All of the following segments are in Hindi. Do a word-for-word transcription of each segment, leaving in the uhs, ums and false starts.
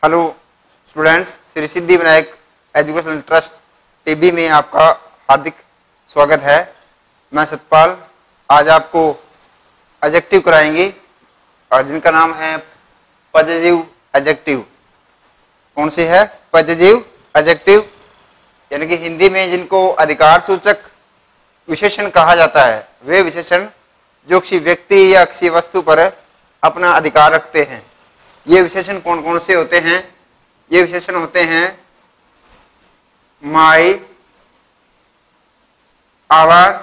Hello students, Shri Siddhi Vinayak educational trust TB में आपका हार्दिक स्वागत है। मैं सतपाल आज आपको एडजेक्टिव कराएंगे और जिनका नाम है पॉजिटिव एडजेक्टिव। कौन से है? पॉजिटिव एडजेक्टिव, यानी कि हिंदी में जिनको अधिकार सूचक विशेषण कहा जाता है, वे विशेषण जो किसी व्यक्ति या किसी वस्तु पर अपना अधिकार रखते हैं। ये विशेषण कौन कौन से होते हैं? ये विशेषण होते हैं my, our,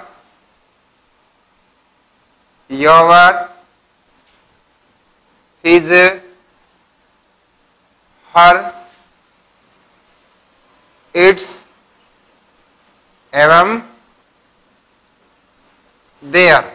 your, his, her, its एवं देयर।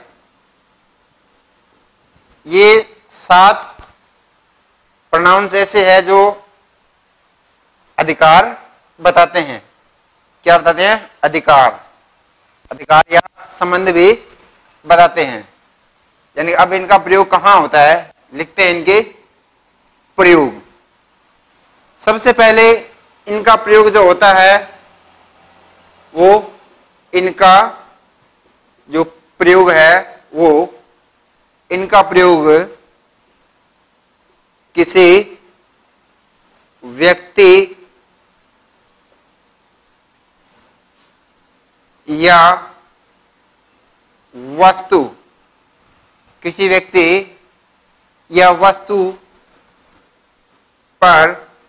ये सात प्रोनाउंस ऐसे हैं जो अधिकार बताते हैं। क्या बताते हैं? अधिकार अधिकार या संबंध भी बताते हैं। यानी अब इनका प्रयोग कहाँ होता है? लिखते हैं इनके प्रयोग। सबसे पहले इनका प्रयोग जो होता है वो इनका जो प्रयोग है वो इनका प्रयोग किसी व्यक्ति या वस्तु किसी व्यक्ति या वस्तु पर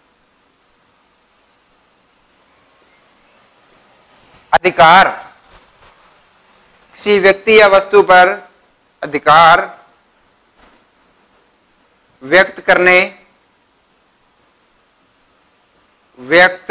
अधिकार किसी व्यक्ति या वस्तु पर अधिकार व्यक्त करने व्यक्त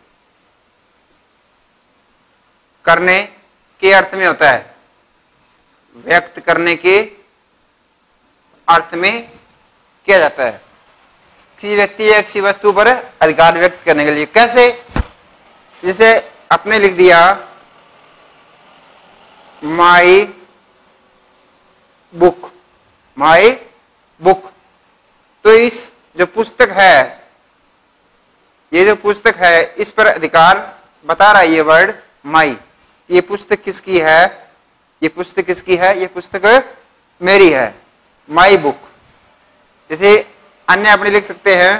करने के अर्थ में होता है। व्यक्त करने के अर्थ में किया जाता है किसी व्यक्ति या किसी वस्तु पर अधिकार व्यक्त करने के लिए। कैसे? जैसे आपने लिख दिया माई बुक, माई बुक, तो इस जो पुस्तक है, ये जो पुस्तक है, इस पर अधिकार बता रहा है ये वर्ड माई। ये पुस्तक किसकी है? ये पुस्तक किसकी है? ये पुस्तक मेरी है, माई बुक। जैसे अन्य अपने लिख सकते हैं,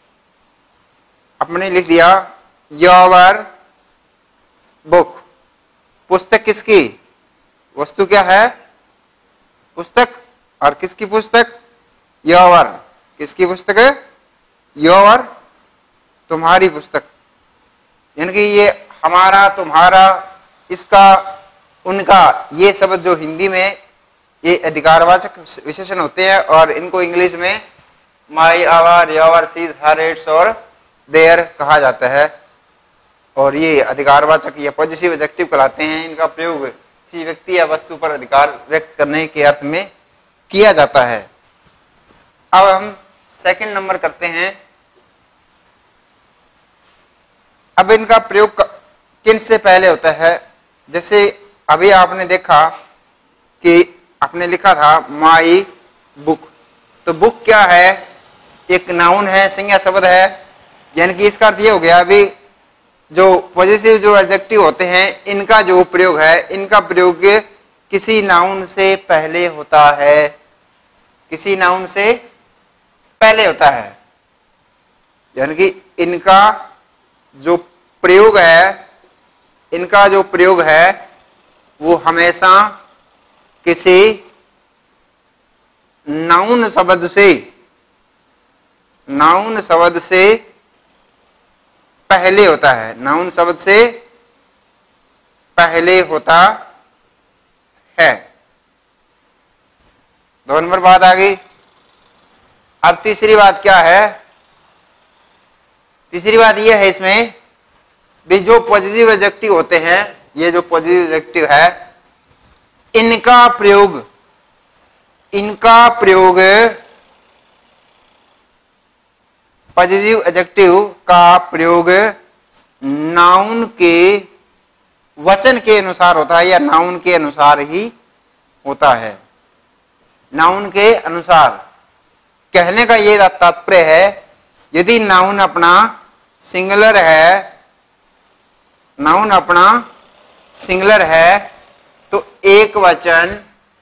अपने लिख दिया योर बुक। पुस्तक किसकी? वस्तु क्या है? पुस्तक। और किसकी पुस्तक? योर। किसकी पुस्तक है? योर, तुम्हारी पुस्तक। यानी कि ये हमारा, तुम्हारा, इसका, उनका, ये शब्द जो हिंदी में ये अधिकारवाचक विशेषण होते हैं और इनको इंग्लिश में my, our, your, his, her, its और देयर कहा जाता है। और ये अधिकारवाचक या पॉजिटिव एडजेक्टिव कहलाते हैं। इनका प्रयोग किसी व्यक्ति या वस्तु पर अधिकार व्यक्त करने के अर्थ में किया जाता है। अब हम सेकंड नंबर करते हैं। अब इनका प्रयोग किन से पहले होता है? जैसे अभी आपने देखा कि आपने लिखा था माई बुक, तो बुक क्या है? एक नाउन है, संज्ञा शब्द है। यानी कि इसका अर्थ ये हो गया, अभी जो पॉजिटिव जो एडजेक्टिव होते हैं इनका जो प्रयोग है, इनका प्रयोग किसी नाउन से पहले होता है, किसी नाउन से पहले होता है। यानी कि इनका जो प्रयोग है, इनका जो प्रयोग है वो हमेशा किसी नाउन शब्द से नाउन शब्द से पहले होता है। नाउन शब्द से पहले होता है। दो नंबर बात आ गई। अब तीसरी बात क्या है? तीसरी बात यह है इसमें भी जो पॉजिटिव एडजेक्टिव होते हैं, ये जो पॉजिटिव एडजेक्टिव है, इनका प्रयोग इनका प्रयोग पॉजिटिव एडजेक्टिव का प्रयोग नाउन के वचन के अनुसार होता है या नाउन के अनुसार ही होता है। नाउन के अनुसार कहने का ये तात्पर्य है यदि नाउन अपना सिंगुलर है, नाउन अपना सिंगुलर है तो एक वचन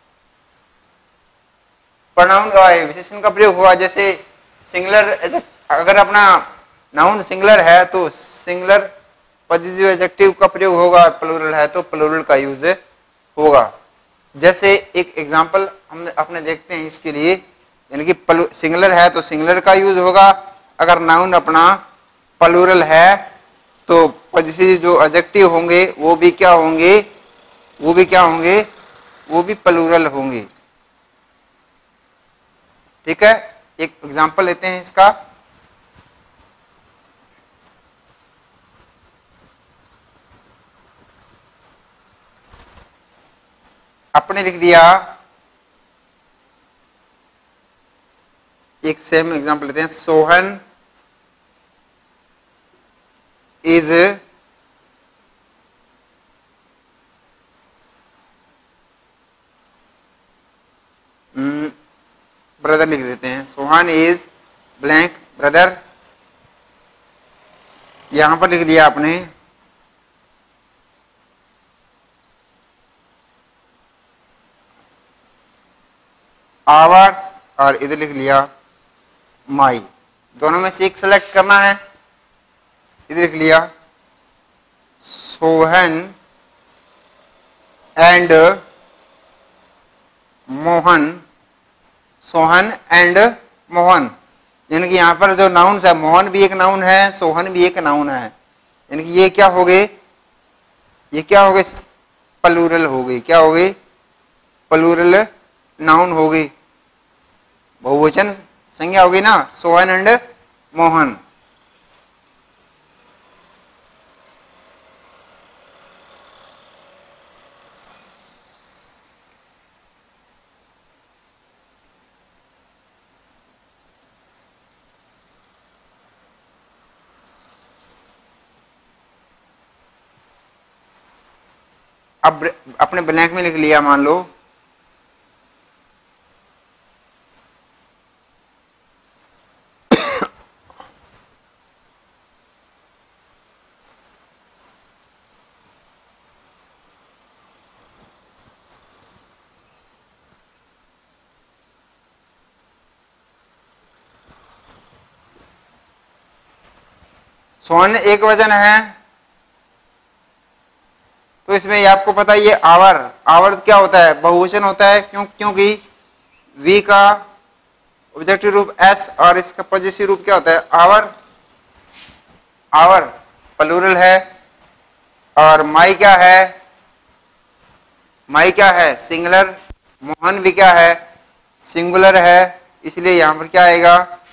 प्रोनाउन का विशेषण का प्रयोग हुआ। जैसे सिंगुलर, अगर अपना नाउन सिंगुलर है तो सिंगुलर पॉजिटिव एडजेक्टिव का प्रयोग होगा, प्लूरल है तो प्लूरल का यूज होगा। जैसे एक एग्जांपल हम अपने देखते हैं इसके लिए, यानी कि सिंगुलर है तो सिंगुलर का यूज होगा, अगर नाउन अपना प्लूरल है तो पॉजिटिव जो एडजेक्टिव होंगे वो भी क्या होंगे, वो भी क्या होंगे, वो भी प्लूरल होंगे। ठीक है, एक एग्जांपल लेते हैं इसका। आपने लिख दिया, एक सेम एग्जांपल लेते हैं, सोहन इज ब्रदर लिख देते हैं, सोहन इज ब्लैंक ब्रदर। यहां पर लिख दिया आपने आवर, और इधर लिख लिया माई। दोनों में से एक सेलेक्ट करना है। इधर लिख लिया सोहन एंड मोहन, सोहन एंड मोहन, यानी कि यहां पर जो नाउन है, मोहन भी एक नाउन है, सोहन भी एक नाउन है, यानी कि ये क्या हो गए, ये क्या हो गए, प्लूरल हो गई। क्या हो गई, प्लूरल नाउन हो गई, बहुवचन संज्ञा होगी ना, सोहन एंड मोहन। अब अपने ब्लैंक में लिख लिया, मान लो सोहन एक वचन है, तो इसमें ये आपको पता है, ये आवर, आवर क्या होता है, बहुवचन होता है। क्यों, क्योंकि वी का ऑब्जेक्टिव रूप एस और इसका पॉजिटिव रूप क्या होता है, आवर। आवर प्लूरल है, और माई क्या है, माई क्या है, सिंगुलर। मोहन भी क्या है, सिंगुलर है, इसलिए यहां पर क्या आएगा,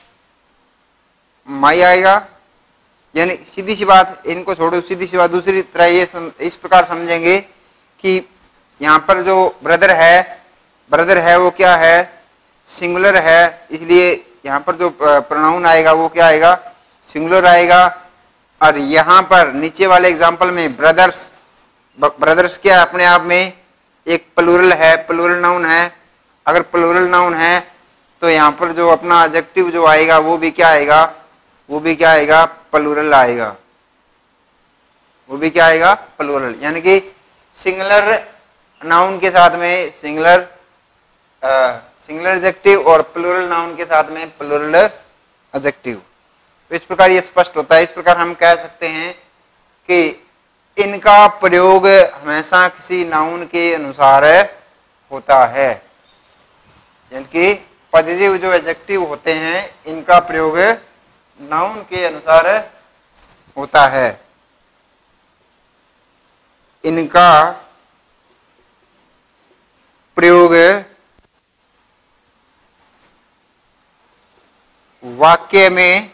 माई आएगा। यानी सीधी सी बात, इनको छोड़ो, सीधी सी बात दूसरी तरह ये सम, इस प्रकार समझेंगे कि यहाँ पर जो ब्रदर है, ब्रदर है वो क्या है, सिंगुलर है, इसलिए यहाँ पर जो प्रोनाउन आएगा वो क्या आएगा, सिंगुलर आएगा। और यहाँ पर नीचे वाले एग्जाम्पल में ब्रदर्स, ब्रदर्स क्या अपने आप में एक प्लूरल है, प्लूरल नाउन है। अगर प्लूरल नाउन है तो यहाँ पर जो अपना एडजेक्टिव जो आएगा वो भी क्या आएगा, वो भी क्या आएगा, प्लूरल आएगा, वो भी क्या आएगा, प्लूरल। यानी कि सिंगुलर नाउन के साथ में सिंगुलर सिंगुलर एडजेक्टिव और प्लूरल नाउन के साथ में प्लूरल एडजेक्टिव। तो इस प्रकार ये स्पष्ट होता है। इस प्रकार हम कह सकते हैं कि इनका प्रयोग हमेशा किसी नाउन के अनुसार होता है, यानी कि पॉजिटिव जो एडजेक्टिव होते हैं इनका प्रयोग नाउन के अनुसार होता है। इनका प्रयोग वाक्य में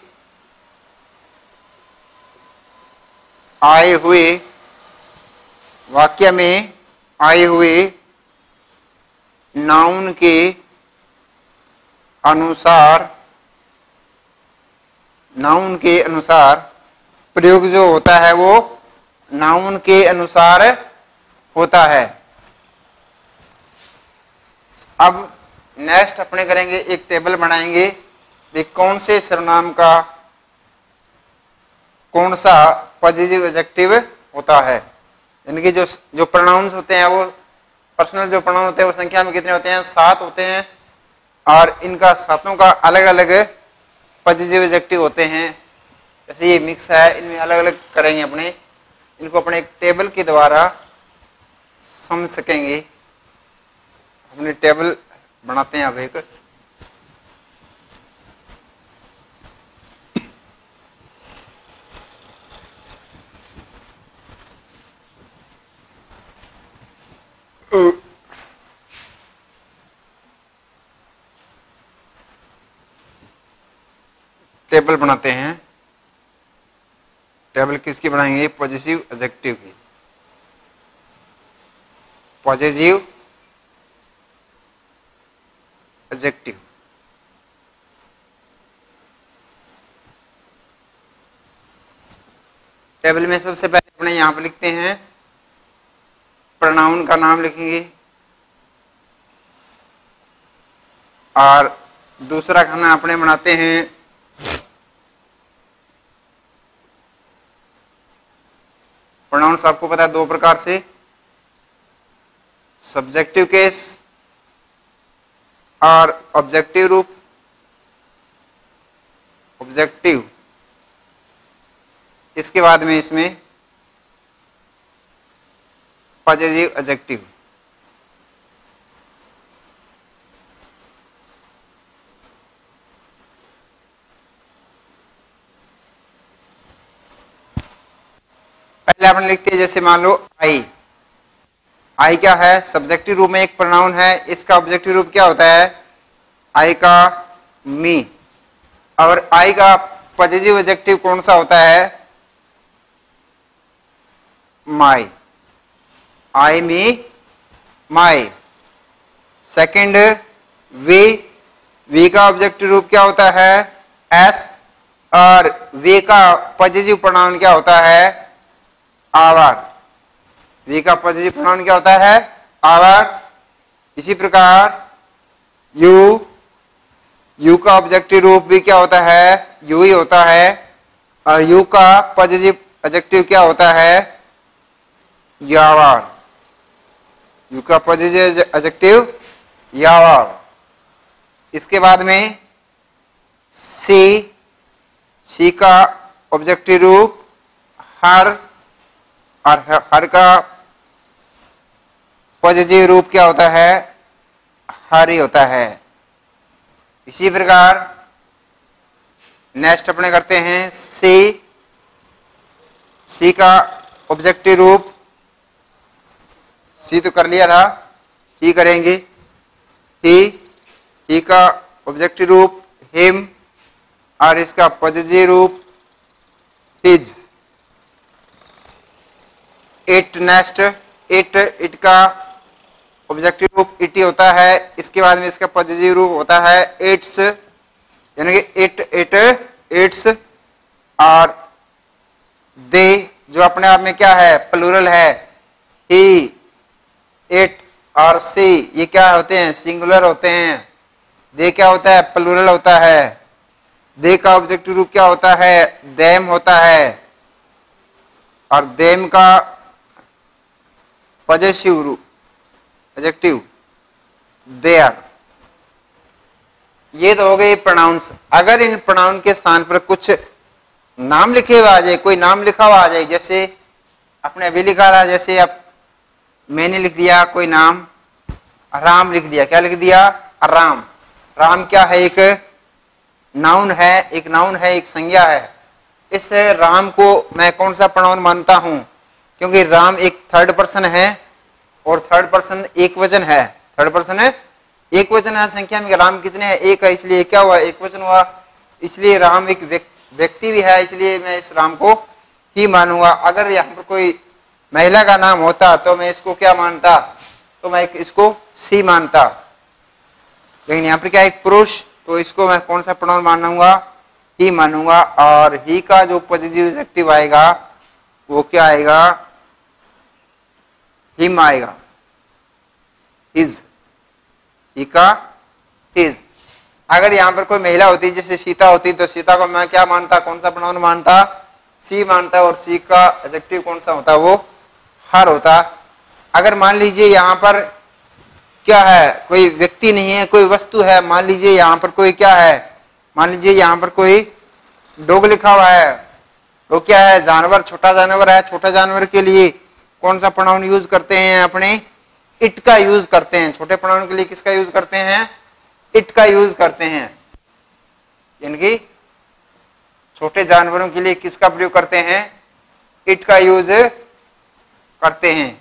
आए हुए वाक्य में आए हुए नाउन के अनुसार नाउन के अनुसार प्रयोग जो होता है वो नाउन के अनुसार होता है। अब नेक्स्ट अपने करेंगे, एक टेबल बनाएंगे कि कौन से सर्वनाम का कौन सा पॉजिटिव एडजेक्टिव होता है। यानी कि जो जो प्रोनाउंस होते हैं वो पर्सनल जो प्रोनाउन होते हैं वो संख्या में कितने होते हैं, सात होते हैं, और इनका सातों का अलग अलग पॉजिटिव एडजेक्टिव होते हैं। जैसे ये मिक्स है, इनमें अलग अलग करेंगे अपने, इनको अपने एक टेबल के द्वारा समझ सकेंगे। अपने टेबल बनाते हैं अब एक, टेबल बनाते हैं। टेबल किसकी बनाएंगे, पॉजिटिव एडजेक्टिव की। पॉजिटिव एडजेक्टिव, टेबल में सबसे पहले अपने यहां पर लिखते हैं प्रोनाउन का नाम लिखेंगे, और दूसरा खाना अपने बनाते हैं प्रोनाउंस। आपको पता है दो प्रकार से, सब्जेक्टिव केस और ऑब्जेक्टिव रूप। ऑब्जेक्टिव, इसके बाद में इसमें पॉजिटिव एडजेक्टिव। पहले अपन लिखते हैं, जैसे मान लो आई। आई क्या है, सब्जेक्टिव रूप में एक प्रोनाउन है, इसका ऑब्जेक्टिव रूप क्या होता है, आई का मी। और आई का पॉजिटिव एडजेक्टिव कौन सा होता है, my. I me my. Second we, we का ऑब्जेक्टिव रूप क्या होता है, एस, और वी का पॉजिटिव प्रोनाउन क्या होता है, आवर। वी का पॉजिटिव प्रोनाउन क्या होता है, आवर। इसी प्रकार यू, यू का ऑब्जेक्टिव रूप भी क्या होता है, यू ही होता है, और यू का पॉजिटिव एडजेक्टिव क्या होता है, यावर। यू का पॉजिटिव एडजेक्टिव यावर। इसके बाद में सी, सी का ऑब्जेक्टिव रूप हर, और हर का पॉजिटिव रूप क्या होता है, हर ही होता है। इसी प्रकार नेक्स्ट अपने करते हैं सी, सी का ऑब्जेक्टिव रूप, सी तो कर लिया था, ही करेंगे। ही, ही का ऑब्जेक्टिव रूप हिम, और इसका पॉजिटिव रूप his. It next, it, it का ऑब्जेक्टिव रूप इट ही होता है, इसके बाद में इसका पॉजिटिव रूप होता है इट्स, यानी कि इट, इट, इट्स। और दे जो अपने आप में क्या है, प्लूरल है, ही, इट और सी, ये क्या होते हैं, सिंगुलर होते हैं। दे क्या होता है, प्लूरल होता है। दे का ऑब्जेक्टिव रूप क्या होता है, देम होता है, और देम का पॉजिटिव रूप एडजेक्टिव देयर। ये तो हो गए प्रोनाउंस। अगर इन प्रोनाउन के स्थान पर कुछ नाम लिखे हुए आ जाए, कोई नाम लिखा हुआ आ जाए, जैसे आपने अभी लिखा था, जैसे आप मैंने लिख दिया कोई नाम, राम लिख दिया। क्या लिख दिया, राम। राम क्या है, एक नाउन है, एक नाउन है, एक संज्ञा है। इस राम को मैं कौन सा प्रोनाउन मानता हूं, क्योंकि राम एक थर्ड पर्सन है, और थर्ड पर्सन एक वचन है। थर्ड पर्सन है, एक वचन है, संख्या में राम कितने हैं, एक है, इसलिए क्या हुआ, एक वचन हुआ। इसलिए राम एक व्यक्ति भी है, इसलिए मैं इस राम को ही मानूंगा। अगर यहाँ पर कोई महिला का नाम होता तो मैं इसको क्या मानता, तो मैं इसको सी मानता। लेकिन यहाँ पर क्या एक पुरुष, तो इसको मैं कौन सा प्रोनाउन मानूंगा, ही मानूंगा। और ही का जो पॉजिटिव एडजेक्टिव आएगा वो क्या आएगा, हिम आएगा, हिज। ही का हिज। अगर यहाँ पर कोई महिला होती जैसे सीता होती, तो सीता को मैं क्या मानता, कौन सा प्रोनाउन मानता, सी मानता है और सी का एडजेक्टिव कौन सा होता है, वो हर होता। अगर मान लीजिए यहाँ पर क्या है, कोई व्यक्ति नहीं है, कोई वस्तु है, मान लीजिए यहाँ पर कोई क्या है, मान लीजिए यहाँ पर कोई डॉग लिखा हुआ है, वो क्या है, जानवर, छोटा जानवर है। छोटा जानवर के लिए कौन सा प्रोनाउन यूज करते हैं, अपने इट का यूज करते हैं। छोटे प्रोनाउन के लिए किसका यूज करते हैं, इट का यूज करते हैं। यानी कि छोटे जानवरों के लिए किसका प्रयोग करते हैं, इट का यूज करते हैं।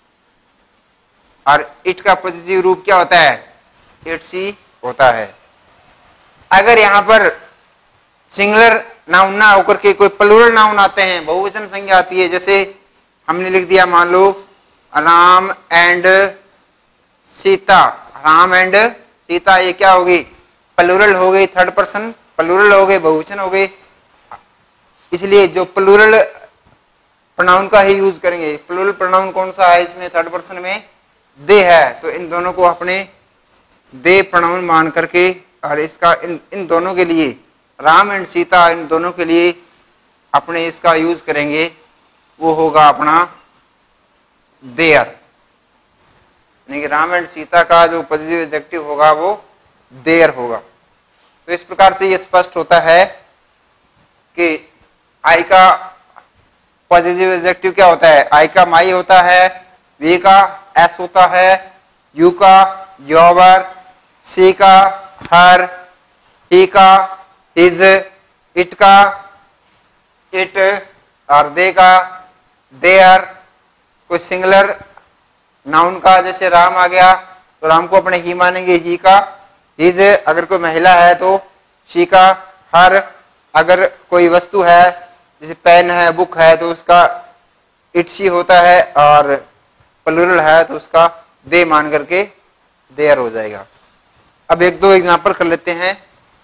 और इट का पॉजिटिव रूप क्या होता है, इट सी होता है। अगर यहां पर सिंगुलर नाउन ना होकर के कोई प्लूरल नाउन आते हैं, बहुवचन संज्ञा आती है, जैसे हमने लिख दिया मान लो राम एंड सीता, राम एंड सीता, ये क्या होगी, प्लूरल हो गई, थर्ड पर्सन प्लूरल हो गए, बहुवचन हो गए। इसलिए जो प्लूरल प्रोनाउन का ही यूज करेंगे। प्लूरल प्रोनाउन कौन सा है इसमें, थर्ड पर्सन में दे है, तो इन दोनों को अपने दे प्रोनाउन मान करके, और इसका इन इन दोनों के लिए, राम एंड सीता, इन दोनों के लिए अपने इसका यूज करेंगे, वो होगा अपना देयर। यानी कि राम एंड सीता का जो पॉजिटिव एडजेक्टिव होगा वो देयर होगा। तो इस प्रकार से ये स्पष्ट होता है कि आई का पॉजिटिव एडजेक्टिव क्या होता है, आई का माई होता है, वी का एस होता है, यू का योवर, सी का हर, ही का हिज, इट का इट, और दे का देयर। कोई सिंगुलर नाउन का जैसे राम आ गया तो राम को अपने ही मानेंगे, ही का हिज। अगर कोई महिला है तो शी का हर। अगर कोई वस्तु है जैसे पेन है, बुक है, तो उसका इट शी होता है, और प्लूरल है तो उसका दे मान करके देयर हो जाएगा। अब एक दो एग्जांपल कर लेते हैं।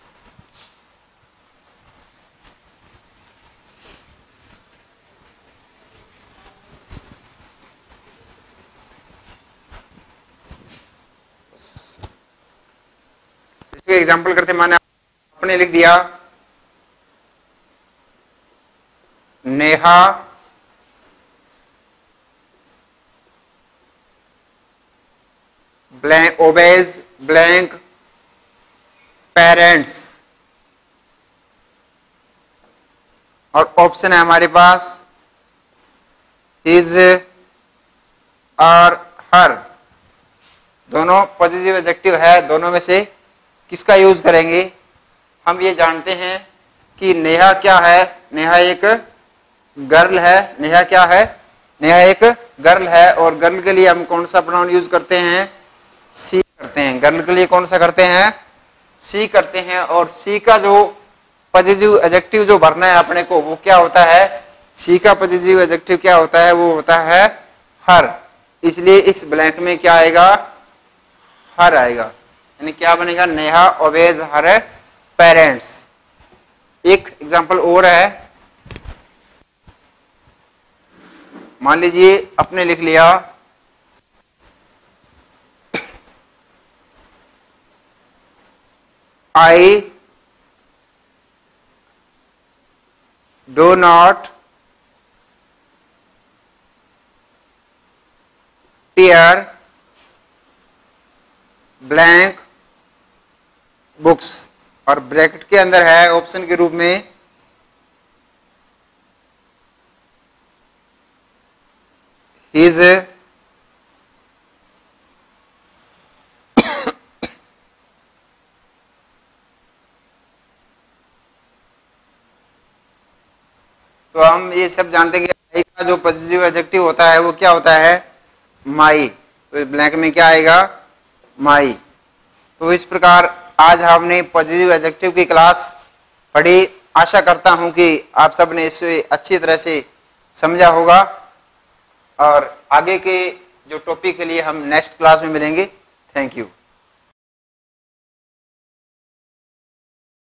इसको एग्जांपल करते, माने आपने लिख दिया Neha blank obeys blank parents, और ऑप्शन है हमारे पास हिज और हर। दोनों पॉजिटिव एडजेक्टिव है, दोनों में से किसका यूज करेंगे। हम ये जानते हैं कि नेहा क्या है, नेहा एक गर्ल है। नेहा क्या है, नेहा एक गर्ल है, और गर्ल के लिए हम कौन सा प्रोनाउन यूज करते हैं, सी करते हैं। गर्ल के लिए कौन सा करते हैं, सी करते हैं। और सी का जो पॉजिटिव एडजेक्टिव जो भरना है अपने को, वो क्या होता है, सी का पॉजिटिव एडजेक्टिव क्या होता है, वो होता है हर। इसलिए इस ब्लैंक में क्या आएगा, हर आएगा। यानी क्या बनेगा, नेहा ओबेज हर पेरेंट्स। एक एग्जांपल और है, मान लीजिए आपने लिख लिया I do not tear blank books, और ब्रैकेट के अंदर है ऑप्शन के रूप में हिज तो हम ये सब जानते हैं कि आई का जो पॉजिटिव एडजेक्टिव होता है वो क्या होता है, माई। तो ब्लैंक में क्या आएगा, माई। तो इस प्रकार आज हमने पॉजिटिव एडजेक्टिव की क्लास पढ़ी। आशा करता हूं कि आप सब ने इसे अच्छी तरह से समझा होगा, और आगे के जो टॉपिक के लिए हम नेक्स्ट क्लास में मिलेंगे। Thank you.